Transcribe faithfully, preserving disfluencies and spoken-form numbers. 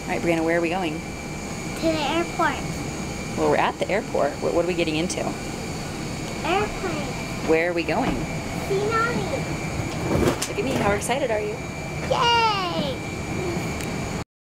All right, Brianna, where are we going? To the airport. Well, we're at the airport. What, what are we getting into? Airplane. Where are we going? See Nonny. Look at me. How excited are you? Yay!